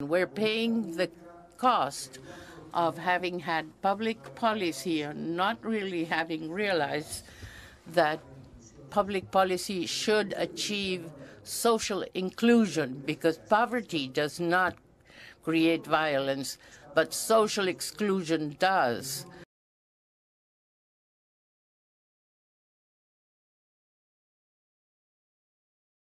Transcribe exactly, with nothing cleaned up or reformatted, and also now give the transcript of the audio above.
We're paying the cost of having had public policy and not really having realized that public policy should achieve social inclusion, because poverty does not create violence, but social exclusion does.